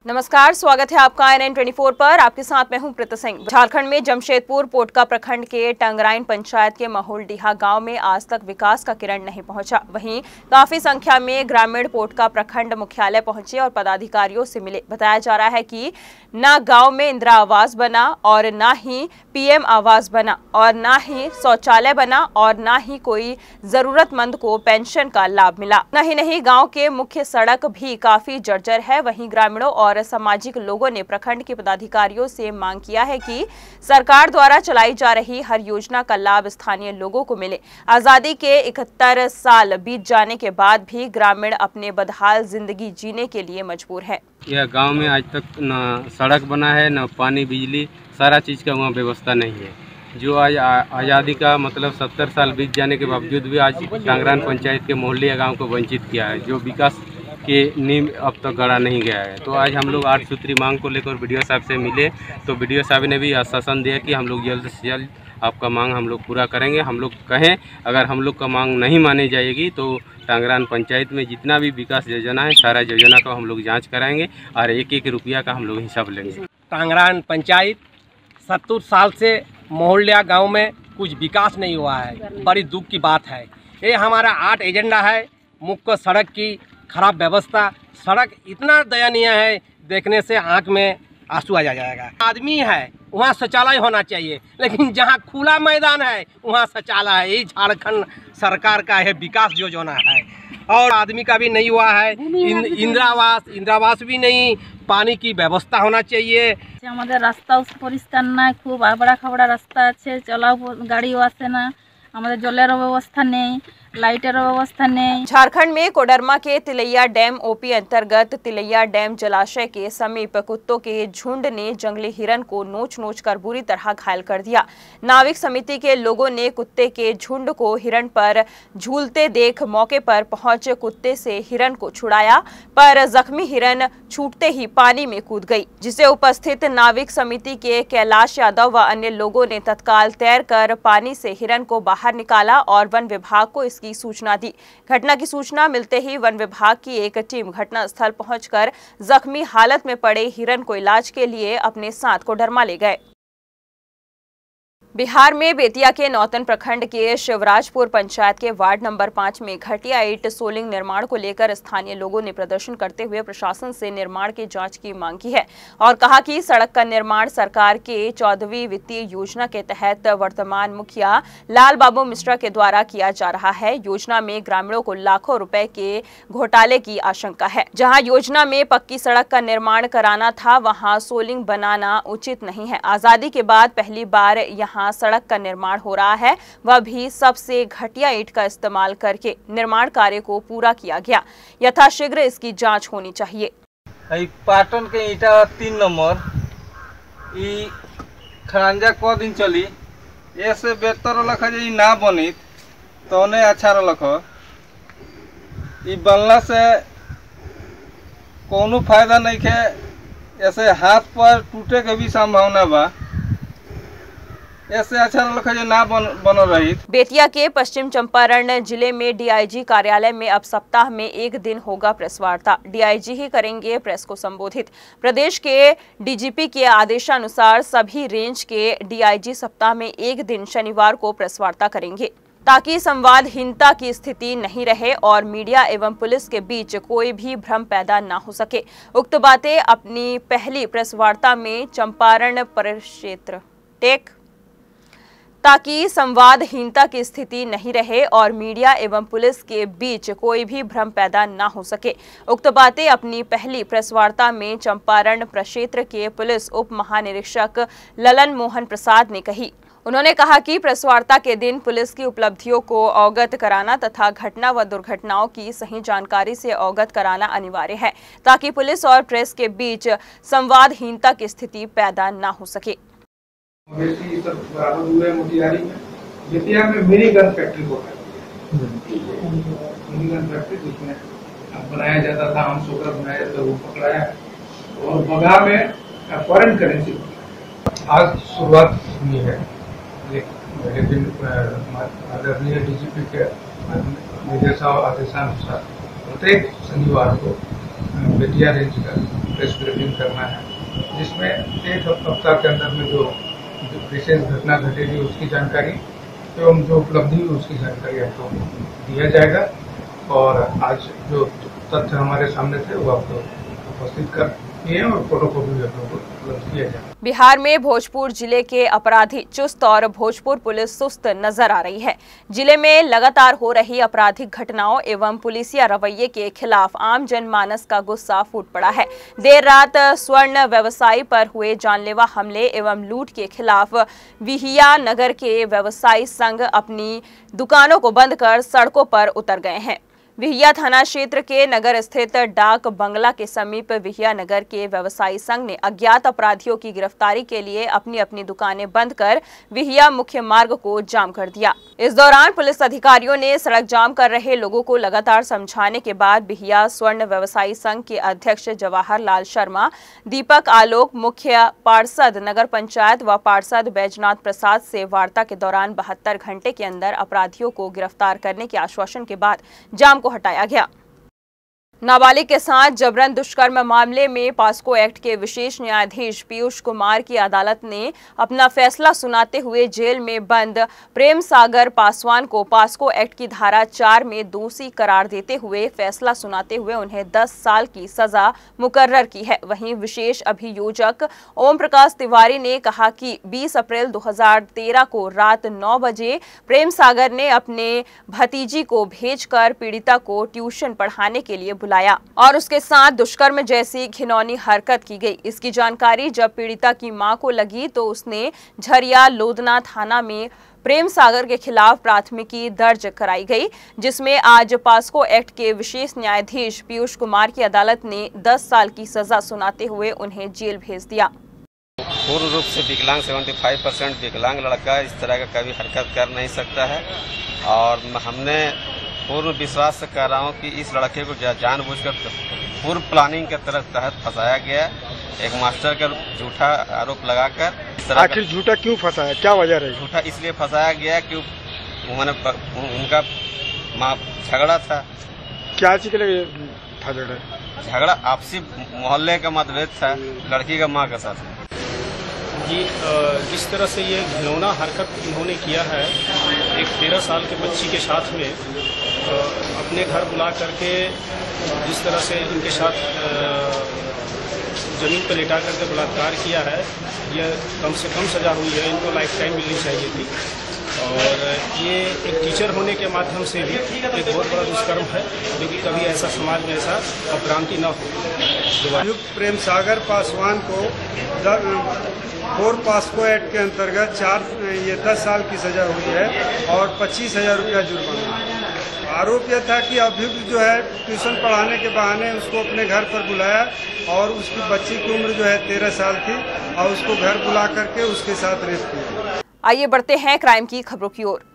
नमस्कार, स्वागत है आपका INN24 पर। आपके साथ मैं हूं प्रीति सिंह। झारखंड में जमशेदपुर पोटका प्रखंड के टंगराइन पंचायत के महुलडीहा गांव में आज तक विकास का किरण नहीं पहुंचा। वहीं काफी संख्या में ग्रामीण पोटका प्रखंड मुख्यालय पहुंचे और पदाधिकारियों से मिले। बताया जा रहा है कि न गांव में इंदिरा आवास बना और न ही PM आवास बना और न ही शौचालय बना और न ही कोई जरूरतमंद को पेंशन का लाभ मिला। नहीं गाँव के मुख्य सड़क भी काफी जर्जर है। वहीं ग्रामीणों और सामाजिक लोगों ने प्रखंड के पदाधिकारियों से मांग किया है कि सरकार द्वारा चलाई जा रही हर योजना का लाभ स्थानीय लोगों को मिले। आजादी के 71 साल बीत जाने के बाद भी ग्रामीण अपने बदहाल जिंदगी जीने के लिए मजबूर है। यह गांव में आज तक न सड़क बना है, न पानी, बिजली, सारा चीज़ का वहाँ व्यवस्था नहीं है। जो आज आज़ादी का मतलब 70 साल बीत जाने के बावजूद भी आज टंगराइन पंचायत के महुलडीहा गाँव को वंचित किया है। जो विकास के नींव अब तक गड़ा नहीं गया है। तो आज हम लोग 8 सूत्री मांग को लेकर BDO साहब से मिले, तो BDO साहब ने भी आश्वासन दिया कि हम लोग जल्द से जल्द आपका मांग हम लोग पूरा करेंगे। हम लोग कहें अगर हम लोग का मांग नहीं मानी जाएगी तो टंगराइन पंचायत में जितना भी विकास योजना है सारा योजना का हम लोग जाँच कराएँगे और एक रुपया का हम लोग हिसाब लेंगे। टंगराइन पंचायत 70 साल से महुलडीहा गाँव में कुछ विकास नहीं हुआ है। बड़ी दुख की बात है। ये हमारा 8 एजेंडा है। मुख्य सड़क की खराब व्यवस्था, सड़क इतना दयनीय है, देखने से आंख में आंसू आ जाएगा। आदमी है वहाँ शौचालय होना चाहिए, लेकिन जहाँ खुला मैदान है वहाँ शौचालय है। ये झारखंड सरकार का है विकास योजना है और आदमी का भी नहीं हुआ है। इंदिरावास भी नहीं, पानी की व्यवस्था होना चाहिए। हमारे रास्ता परिष्कार ना, खूब आबड़ा खाबड़ा रास्ता আছে, চলাও গাড়িও আসে না, আমাদের জলের ব্যবস্থা নেই, लाइटर व्यवस्था नहीं। झारखंड में कोडरमा के तिलैया डैम OP अंतर्गत तिलैया डैम जलाशय के समीप कुत्तों के झुंड ने जंगली हिरन को नोच कर बुरी तरह घायल कर दिया। नाविक समिति के लोगों ने कुत्ते के झुंड को हिरन पर झूलते देख मौके पर पहुंच कुत्ते से हिरन को छुड़ाया, पर जख्मी हिरन छूटते ही पानी में कूद गई, जिसे उपस्थित नाविक समिति के कैलाश यादव व अन्य लोगों ने तत्काल तैरकर पानी से हिरन को बाहर निकाला और वन विभाग को इसकी सूचना दी। घटना की सूचना मिलते ही वन विभाग की एक टीम घटनास्थल पहुंचकर जख्मी हालत में पड़े हिरन को इलाज के लिए अपने साथ कोडरमा ले गए। बिहार में बेतिया के नौतन प्रखंड के शिवराजपुर पंचायत के वार्ड नंबर 5 में घटिया ईंट सोलिंग निर्माण को लेकर स्थानीय लोगों ने प्रदर्शन करते हुए प्रशासन से निर्माण की जांच की मांग की है और कहा कि सड़क का निर्माण सरकार के 14वीं वित्तीय योजना के तहत वर्तमान मुखिया लाल बाबू मिश्रा के द्वारा किया जा रहा है। योजना में ग्रामीणों को लाखों रुपए के घोटाले की आशंका है। जहाँ योजना में पक्की सड़क का निर्माण कराना था, वहाँ सोलिंग बनाना उचित नहीं है। आजादी के बाद पहली बार यहाँ सड़क का निर्माण हो रहा है, वह भी सबसे घटिया ईंट का इस्तेमाल करके निर्माण कार्य को पूरा किया गया। यथाशीघ्र इसकी जांच होनी चाहिए। पाटन के ईटा 3 नंबर ई खरांजा को दिन चली, ऐसे बेहतर रख ना बनी तो नहीं अच्छा रख। बनला से कोनो फायदा नहीं है, ऐसे हाथ पर टूटे के भी संभावना बा। ऐसे अच्छा ना बन रही। बेतिया के पश्चिम चंपारण जिले में DIG कार्यालय में अब सप्ताह में 1 दिन होगा प्रेस वार्ता। DIG ही करेंगे प्रेस को संबोधित। प्रदेश के DGP के आदेशानुसार सभी रेंज के DIG सप्ताह में 1 दिन शनिवार को प्रेस वार्ता करेंगे, ताकि संवादहीनता की स्थिति नहीं रहे और मीडिया एवं पुलिस के बीच कोई भी भ्रम पैदा न हो सके। उक्त बातें अपनी पहली प्रेस वार्ता में चंपारण परिक्षेत्र टेक ताकि संवादहीनता की स्थिति नहीं रहे और मीडिया एवं पुलिस के बीच कोई भी भ्रम पैदा न हो सके। उक्त बातें अपनी पहली प्रेस वार्ता में चंपारण प्रक्षेत्र के पुलिस उप महानिरीक्षक ललन मोहन प्रसाद ने कही। उन्होंने कहा कि प्रेस वार्ता के दिन पुलिस की उपलब्धियों को अवगत कराना तथा घटना व दुर्घटनाओं की सही जानकारी से अवगत कराना अनिवार्य है, ताकि पुलिस और प्रेस के बीच संवादहीनता की स्थिति पैदा न हो सके। मवेशी सब बराबर हुए मोतिहारी में। बेतिया में मिनी गन फैक्ट्री को मिनी गन फैक्ट्री जिसमें बनाया जाता था, हम सोकर बनाया जाता, वो पकड़ाया। और बगा में फॉरेन करेंसी आज शुरुआत हुई है, लेकिन आदरणीय DGP के निर्देशानुसार प्रत्येक शनिवार को बेतिया रेंज का प्रेस ब्रीफिंग करना है, जिसमें एक हफ्ता के अंदर में जो विशेष घटना घटेगी उसकी जानकारी एवं जो उपलब्धि हुई उसकी जानकारी आपको दिया जाएगा। और आज जो तथ्य हमारे सामने थे वो आपको उपस्थित कर दिए और फोटो कॉपी भी आप लोगों को उपलब्ध किया जाएगा। बिहार में भोजपुर जिले के अपराधी चुस्त और भोजपुर पुलिस सुस्त नजर आ रही है। जिले में लगातार हो रही आपराधिक घटनाओं एवं पुलिसिया रवैये के खिलाफ आम जनमानस का गुस्सा फूट पड़ा है। देर रात स्वर्ण व्यवसायी पर हुए जानलेवा हमले एवं लूट के खिलाफ विहिया नगर के व्यवसायी संघ अपनी दुकानों को बंद कर सड़कों पर उतर गए हैं। विहिया थाना क्षेत्र के नगर स्थित डाक बंगला के समीप विहिया नगर के व्यवसायी संघ ने अज्ञात अपराधियों की गिरफ्तारी के लिए अपनी अपनी दुकानें बंद कर विहिया मुख्य मार्ग को जाम कर दिया। इस दौरान पुलिस अधिकारियों ने सड़क जाम कर रहे लोगों को लगातार समझाने के बाद विहिया स्वर्ण व्यवसायी संघ के अध्यक्ष जवाहर लाल शर्मा, दीपक आलोक, मुख्य पार्षद नगर पंचायत व पार्षद बैजनाथ प्रसाद से वार्ता के दौरान 72 घंटे के अंदर अपराधियों को गिरफ्तार करने के आश्वासन के बाद जाम को हटाया गया। नाबालिग के साथ जबरन दुष्कर्म मामले में पॉस्को एक्ट के विशेष न्यायाधीश पीयूष कुमार की अदालत ने अपना फैसला सुनाते हुए जेल में बंद प्रेम सागर पासवान को पॉस्को एक्ट की धारा 4 में दोषी करार देते हुए फैसला सुनाते हुए उन्हें 10 साल की सजा मुकर्रर की है। वहीं विशेष अभियोजक ओम प्रकाश तिवारी ने कहा कि 20 अप्रैल 2013 को रात 9 बजे प्रेम सागर ने अपने भतीजी को भेजकर पीड़िता को ट्यूशन पढ़ाने के लिए बुलाया और उसके साथ दुष्कर्म जैसी घिनौनी हरकत की गई। इसकी जानकारी जब पीड़िता की मां को लगी तो उसने झरिया लोधना थाना में प्रेम सागर के खिलाफ प्राथमिकी दर्ज कराई गई, जिसमें आज पॉस्को एक्ट के विशेष न्यायाधीश पीयूष कुमार की अदालत ने 10 साल की सजा सुनाते हुए उन्हें जेल भेज दिया। पूर्ण रूप से विकलांग 75% विकलांग लड़का इस तरह का कभी हरकत कर नहीं सकता है और हमने पूर्ण विश्वास से कह रहा हूँ कि इस लड़के को जानबूझकर पूर्व प्लानिंग के तहत फंसाया गया। एक मास्टर का झूठा आरोप लगाकर। आखिर झूठा क्यों फंसाया, क्या वजह रही? झूठा इसलिए फंसाया गया कि उनका झगड़ा था। क्या चीज के लिए था झगड़ा? झगड़ा आपसी मोहल्ले का मतभेद था लड़की का माँ के साथ। जी, जिस तरह से ये घिनौना हरकत इन्होंने किया है, एक 13 साल के बच्ची के साथ में अपने घर बुला करके जिस तरह से इनके साथ जमीन पर लेटा करके बलात्कार किया है, यह कम से कम सज़ा हुई है। इनको लाइफ टाइम मिलनी चाहिए थी और ये एक टीचर होने के माध्यम से भी एक बहुत बड़ा दुष्कर्म है, क्योंकि कभी ऐसा समाज में ऐसा अपरांति न हो। प्रेम सागर पासवान को 4 पॉस्को एक्ट के अंतर्गत 10 साल की सजा हुई है और 25,000 रुपया जुर्माना। आरोप यह था कि अभियुक्त जो है ट्यूशन पढ़ाने के बहाने उसको अपने घर पर बुलाया और उसकी बच्ची की उम्र जो है 13 साल थी और उसको घर बुला करके उसके साथ रेप किया। आइए बढ़ते हैं क्राइम की खबरों की ओर।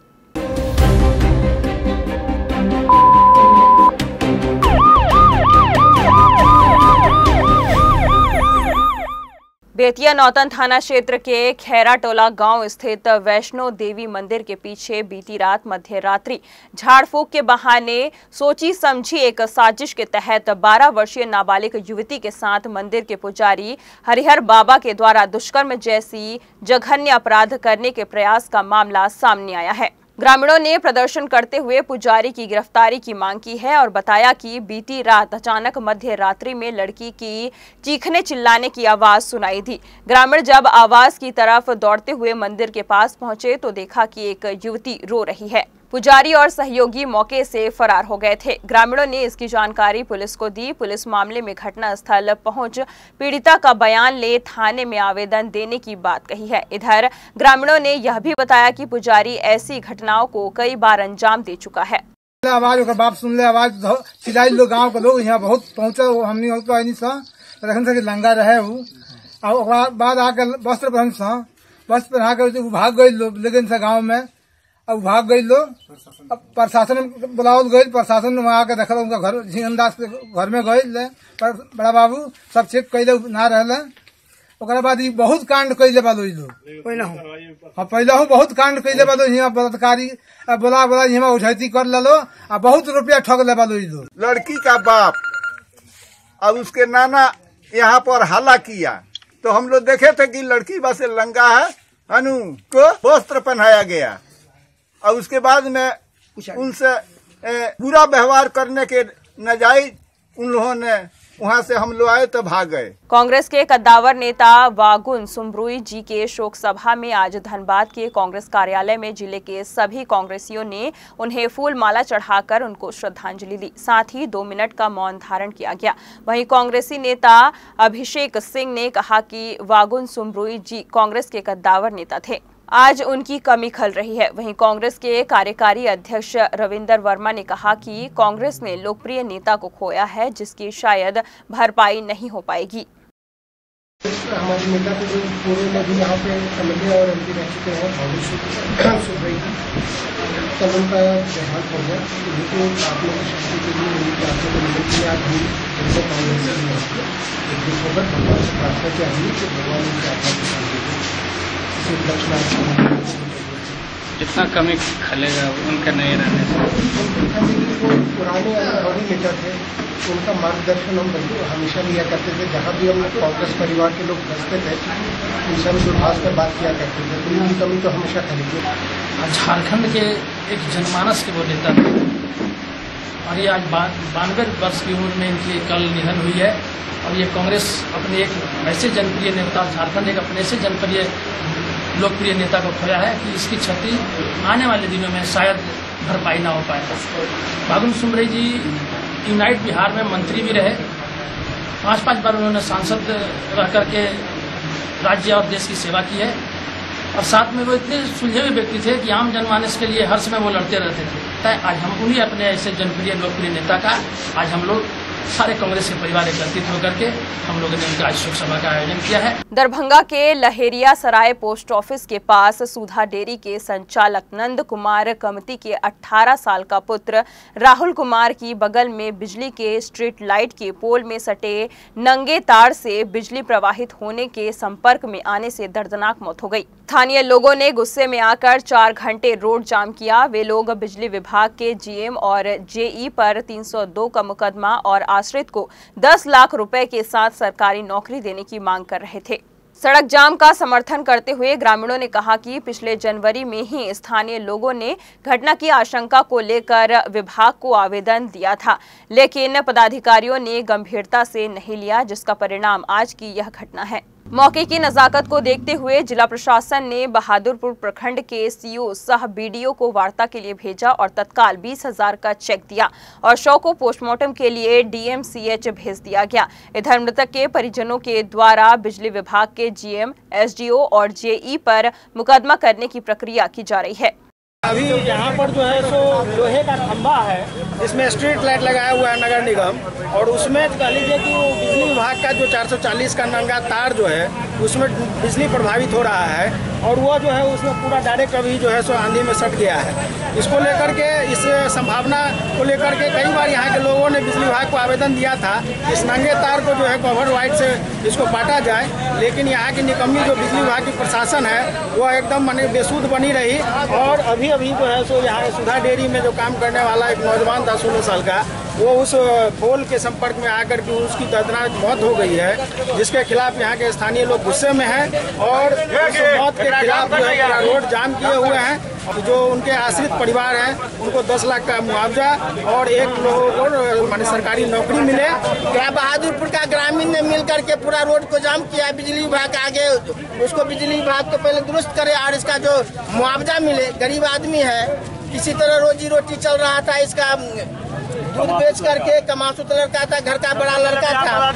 बेतिया नौतन थाना क्षेत्र के खैरा टोला गांव स्थित वैष्णो देवी मंदिर के पीछे बीती रात मध्य रात्रि झाड़ फूंक के बहाने सोची समझी एक साजिश के तहत 12 वर्षीय नाबालिग युवती के साथ मंदिर के पुजारी हरिहर बाबा के द्वारा दुष्कर्म जैसी जघन्य अपराध करने के प्रयास का मामला सामने आया है। ग्रामीणों ने प्रदर्शन करते हुए पुजारी की गिरफ्तारी की मांग की है और बताया कि बीती रात अचानक मध्य रात्रि में लड़की की चीखने चिल्लाने की आवाज सुनाई दी। ग्रामीण जब आवाज की तरफ दौड़ते हुए मंदिर के पास पहुंचे तो देखा कि एक युवती रो रही है। पुजारी और सहयोगी मौके से फरार हो गए थे। ग्रामीणों ने इसकी जानकारी पुलिस को दी। पुलिस मामले में घटना स्थल पहुंच पीड़िता का बयान ले थाने में आवेदन देने की बात कही है। इधर ग्रामीणों ने यह भी बताया कि पुजारी ऐसी घटनाओं को कई बार अंजाम दे चुका है। आवाज बाप सुन ले, आवाज चिल्लाई लोग, गाँव के लोग यहाँ बहुत पहुँचे। हमने लंगा रहे और बाद आकर वस्त्र पहना कर भाग गई लोग, लेकिन गाँव में अब भाग गई लोग। अब प्रशासन बुलावल गई, प्रशासन वहाँ आके देखल उनका घर झिंगनदास के घर में गई ले, बड़ा बाबू सब चेक कैले ना रहले। ओकरा बाद बहुत कांड कैले बालो लोग पहले हूँ बहुत कांड कैले बालो। यहाँ बलात्कारी बोला यहाँ उठैती कर लो और बहुत रुपया ठग ले बालो लोग। लड़की का बाप और उसके नाना यहाँ पर हल्ला किया तो हम लोग देखे थे कि लड़की बस लंगा है अनु को वस्त्र पहनाया गया और उसके बाद में उनसे बुरा व्यवहार करने के नाजायज उन लोगों ने वहां से हम लोग आए तो भाग गए। कांग्रेस के कद्दावर नेता वागुन सुम्ब्रुई जी के शोक सभा में आज धनबाद के कांग्रेस कार्यालय में जिले के सभी कांग्रेसियों ने उन्हें फूल माला चढ़ाकर उनको श्रद्धांजलि दी। साथ ही 2 मिनट का मौन धारण किया गया। वहीं कांग्रेसी नेता अभिषेक सिंह ने कहा कि वागुन सुम्ब्रुई जी कांग्रेस के कद्दावर नेता थे, आज उनकी कमी खल रही है। वहीं कांग्रेस के कार्यकारी अध्यक्ष रविंदर वर्मा ने कहा कि कांग्रेस ने लोकप्रिय नेता को खोया है जिसकी शायद भरपाई नहीं हो पाएगी। हमारे नेता को जो पूर्व में भी यहाँ पे एमएलए और एमपी रह चुके हैं तब उनका देहांत हो गया। उनको आत्मा की शक्ति के लिए उनकी आत्मा को मिलने के लिए आज भी उनको कांग्रेस एक होकर भगवान से प्रार्थना चाहिए कि भगवान उनकी आत्मा की शांति दे। जितना कमी खलेगा उनका नहीं रहने से। पुराने अनुभवी नेता थे, उनका मार्गदर्शन हम हमेशा लिया करते थे। जहाँ भी हम कांग्रेस परिवार के लोग बसते थे उनसे हम दूरभाष पर बात किया करते थे, तो उनकी कमी तो हमेशा खलेगी। झारखंड के एक जनमानस के वो नेता थे और ये आज 92 वर्ष की उम्र में इनकी कल निधन हुई है। और ये कांग्रेस अपने एक ऐसे जनप्रिय नेता, झारखंड एक अपने ऐसे जनप्रिय लोकप्रिय नेता को खोया है कि इसकी क्षति आने वाले दिनों में शायद भरपाई ना हो पाए। वागुन सुम्ब्रुई जी यूनाइट बिहार में मंत्री भी रहे, 5-5 बार उन्होंने सांसद रह करके राज्य और देश की सेवा की है। और साथ में वो इतने सुलझे हुए व्यक्ति थे कि आम जनमानस के लिए हर समय वो लड़ते रहते थे। आज हम उन्हीं अपने ऐसे जनप्रिय लोकप्रिय नेता का आज हम लोग सारे कांग्रेस के परिवार एकत्रित होकर के हम लोगों ने उनका आज शोक सभा का आयोजन किया है। दरभंगा के लहेरिया सराय पोस्ट ऑफिस के पास सुधा डेयरी के संचालक नंद कुमार कमती के 18 साल का पुत्र राहुल कुमार की बगल में बिजली के स्ट्रीट लाइट के पोल में सटे नंगे तार से बिजली प्रवाहित होने के संपर्क में आने से दर्दनाक मौत हो गई। स्थानीय लोगों ने गुस्से में आकर 4 घंटे रोड जाम किया। वे लोग बिजली विभाग के जीएम और जेई पर 302 का मुकदमा और आश्रित को 10 लाख रुपए के साथ सरकारी नौकरी देने की मांग कर रहे थे। सड़क जाम का समर्थन करते हुए ग्रामीणों ने कहा कि पिछले जनवरी में ही स्थानीय लोगों ने घटना की आशंका को लेकर विभाग को आवेदन दिया था, लेकिन पदाधिकारियों ने गंभीरता से नहीं लिया, जिसका परिणाम आज की यह घटना है। मौके की नजाकत को देखते हुए जिला प्रशासन ने बहादुरपुर प्रखंड के सीओ सह बीडीओ को वार्ता के लिए भेजा और तत्काल 20,000 का चेक दिया और शव को पोस्टमार्टम के लिए डीएमसीएच भेज दिया गया। इधर मृतक के परिजनों के द्वारा बिजली विभाग के जीएम, एसडीओ और जेई पर मुकदमा करने की प्रक्रिया की जा रही है। अभी यहाँ पर जो है सो लोहे का खंभा है, इसमें स्ट्रीट लाइट लगाया हुआ है नगर निगम, और उसमें कह लीजिए कि वो बिजली विभाग का जो 440 का नंगा तार जो है उसमें बिजली प्रभावित हो रहा है और वो जो है उसमें पूरा डायरेक्ट अभी जो है सो आंधी में सट गया है। इसको लेकर के, इस संभावना को लेकर के कई बार यहाँ के लोगों ने बिजली विभाग को आवेदन दिया था इस नंगे तार को जो है कवर वाइट से इसको काटा जाए, लेकिन यहाँ की निकम्मी जो बिजली विभाग की प्रशासन है वो एकदम माने बेसुध बनी रही। और अभी जो है सो यहाँ सुधा डेयरी में जो काम करने वाला एक नौजवान था 16 साल का, वो उस पोल के संपर्क में आकर के उसकी दर्दनाक मौत हो गई है, जिसके खिलाफ यहाँ के स्थानीय लोग गुस्से में हैं और उस मौत के खिलाफ जो है पूरा रोड जाम किए हुए हैं। जो उनके आश्रित परिवार हैं उनको 10 लाख का मुआवजा और 1 लोगों को माने सरकारी नौकरी मिले। क्या बहादुरपुर का ग्रामीण ने मिलकर के पूरा रोड को जाम किया, बिजली विभाग आगे उसको बिजली विभाग को पहले दुरुस्त करे और इसका जो मुआवजा मिले। गरीब आदमी है, किसी तरह रोजी रोटी चल रहा था, इसका दूध बेच करके कमासुत लड़का था, घर का बड़ा लड़का था,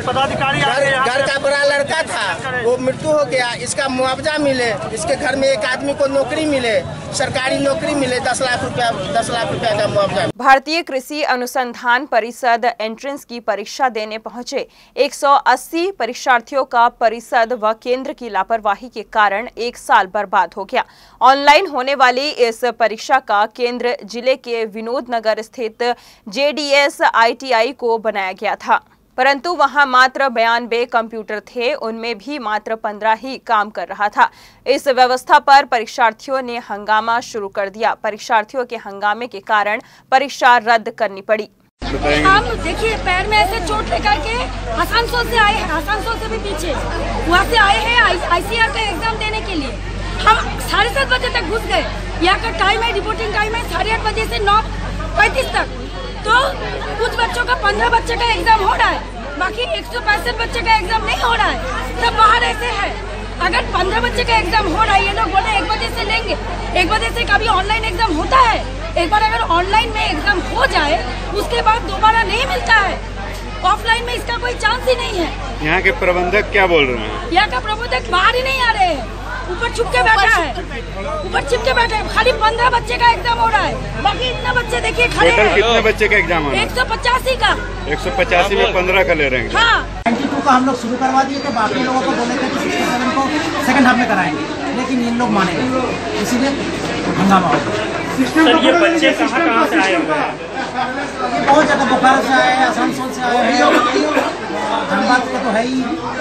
घर का बड़ा लड़का था, वो मृत्यु हो गया। इसका मुआवजा मिले, इसके घर में एक आदमी को नौकरी मिले, सरकारी नौकरी मिले, 10 लाख रुपया का मुआवजा। भारतीय कृषि अनुसंधान परिषद एंट्रेंस की परीक्षा देने पहुंचे 180 परीक्षार्थियों का परिषद व केंद्र की लापरवाही के कारण 1 साल बर्बाद हो गया। ऑनलाइन होने वाली इस परीक्षा का केंद्र जिले के विनोद नगर स्थित JDS ITI को बनाया गया था, परंतु वहां मात्र 92 कंप्यूटर थे, उनमें भी मात्र 15 ही काम कर रहा था। इस व्यवस्था पर परीक्षार्थियों ने हंगामा शुरू कर दिया। परीक्षार्थियों के हंगामे के कारण परीक्षा रद्द करनी पड़ी। हम देखिए पैर में ऐसे चोट लेकर के आसनसोल से आए हैं, आसनसोल से भी पीछे वहाँ से आए हैं ICR का एग्जाम देने के लिए। हम 7:30 बजे तक घुस गए। यहाँ का टाइम है, रिपोर्टिंग टाइम है 8:30 बजे से 9:35 तक। तो कुछ बच्चों का 15 बच्चे का एग्जाम हो रहा है, बाकी 165 बच्चे का एग्जाम नहीं हो रहा है। सब बाहर ऐसे है। अगर 15 बच्चे का एग्जाम हो रहा है, ये लोग बोले 1 बजे से लेंगे, 1 बजे से कभी ऑनलाइन एग्जाम होता है। एक बार अगर ऑनलाइन में एग्जाम हो जाए उसके बाद दोबारा नहीं मिलता है। ऑफलाइन में इसका कोई चांस ही नहीं है। यहाँ के प्रबंधक क्या बोल रहे हैं? यहाँ का प्रबंधक बाहर ही नहीं आ रहे हैं, ऊपर छुप के बैठा है, ऊपर छिप के बैठा है। खाली 15 बच्चे का एग्जाम हो रहा है, बाकी इतना बच्चे देखिए खड़े हैं। टोटल कितने बच्चे का एग्जाम हो रहा है? 185 का। 185 में 15 का ले रहे हैं। हाँ 92 का हम लोग शुरू करवा दिए थे, बाकी लोगों को बोले थे कि 67 को सेकंड हाफ में कराएंगे, लेकिन इन लोग माने नहीं, इसीलिए हंगामा हो गया। सर ये बच्चे कहाँ से आए हुए हैं? ये बहुत जगह बोकारो से आए हैं, आसनसोल से आए हैं, धनबाद से तो है ही।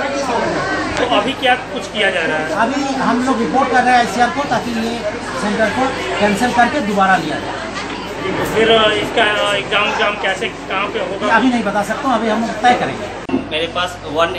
तो अभी क्या कुछ किया जा रहा है? अभी हम लोग रिपोर्ट कर रहे हैं ICR को, ताकि ये सेंटर को कैंसिल करके दोबारा लिया जाए। फिर इसका एग्जाम कैसे कहाँ पे होगा? अभी नहीं बता सकता हूँ, अभी हम तय करेंगे। मेरे पास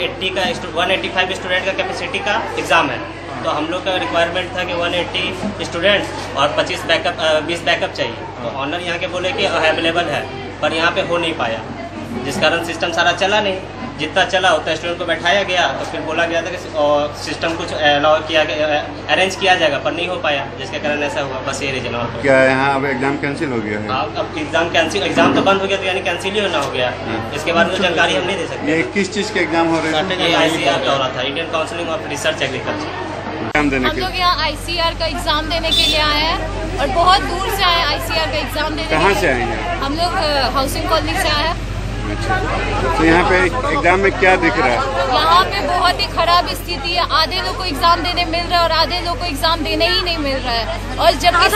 185 स्टूडेंट का कैपेसिटी का एग्ज़ाम है, तो हम लोग का रिक्वायरमेंट था कि 180 स्टूडेंट और 20 बैकअप चाहिए। तो ऑनर यहाँ के बोले कि अवेलेबल है, पर यहाँ पे हो नहीं पाया, जिस कारण सिस्टम सारा चला नहीं। जितना चला उतना स्टूडेंट को बैठाया गया, तो फिर बोला गया था कि सिस्टम कुछ अलाउ किया गया, अरेंज किया जाएगा, पर नहीं हो पाया, जिसके कारण ऐसा हुआ। बस ये रीजन। और क्या यहाँ अब एग्जाम कैंसिल हो गया है? अब एग्जाम कैंसिल, एग्जाम तो बंद हो गया, तो यानी कैंसिल ही होना हो गया। इसके बारे में जानकारी हम नहीं दे सकते। ये किस चीज़ के एग्जाम हो रहे थे? ये ICR का हो रहा था, Indian council of research agriculture. हम लोग यहाँ ICR का एग्जाम देने के लिए आए हैं और बहुत दूर से आए हैं ICR का एग्जाम देने। कहाँ से आए हैं? हम लोग हाउसिंग कॉलोनी से आए हैं। अच्छा, तो यहाँ पे एग्जाम में क्या दिख रहा है? यहाँ पे बहुत ही खराब स्थिति है। आधे लोग को एग्जाम देने मिल रहा है और आधे लोग को एग्जाम देने ही नहीं मिल रहा है। और जबकि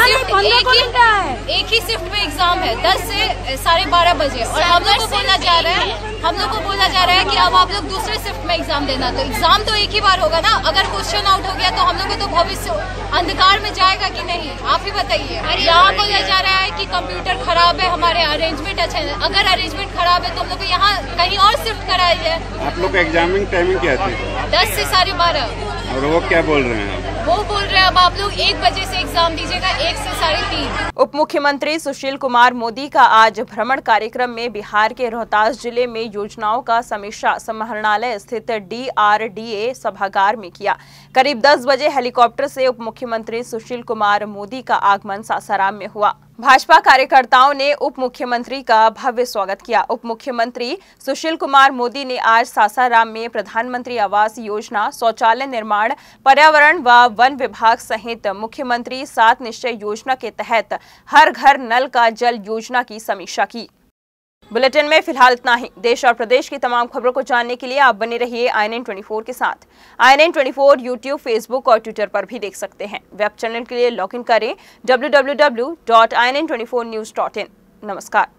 एक ही शिफ्ट में एग्जाम है 10 से 12:30 बजे, और हम लोग को बोला जा रहा है कि अब आप लोग दूसरे शिफ्ट में एग्जाम देना। तो एग्जाम तो एक ही बार होगा ना। अगर क्वेश्चन आउट हो गया तो हम लोग को तो भविष्य अंधकार में जाएगा कि नहीं, आप ही बताइए। यहाँ बोला जा रहा है कि कंप्यूटर खराब है, हमारे अरेंजमेंट अच्छा है। अगर अरेंजमेंट खराब है तो हम लोग को यहाँ कहीं और शिफ्ट कराया जाए। आप लोग का एग्जामिंग टाइमिंग क्या थी? 10 से 12:30। और वो क्या बोल रहे हैं? वो बोल रहे हैं अब आप लोग 1 बजे से एग्जाम दीजिएगा, 1 से 3:30। उप मुख्यमंत्री सुशील कुमार मोदी का आज भ्रमण कार्यक्रम में बिहार के रोहतास जिले में योजनाओं का समीक्षा समाहरणालय स्थित DRDA सभागार में किया। करीब 10 बजे हेलीकॉप्टर से उप मुख्यमंत्री सुशील कुमार मोदी का आगमन सासाराम में हुआ। भाजपा कार्यकर्ताओं ने उप मुख्यमंत्री का भव्य स्वागत किया। उप मुख्यमंत्री सुशील कुमार मोदी ने आज सासाराम में प्रधानमंत्री आवास योजना, शौचालय निर्माण, पर्यावरण व वन विभाग सहित मुख्यमंत्री 7 निश्चय योजना के तहत हर घर नल का जल योजना की समीक्षा की। बुलेटिन में फिलहाल इतना ही। देश और प्रदेश की तमाम खबरों को जानने के लिए आप बने रहिए INN 24 के साथ। INN 24 यूट्यूब, फेसबुक और ट्विटर पर भी देख सकते हैं। वेब चैनल के लिए लॉगिन करें www.inn24news.in। नमस्कार।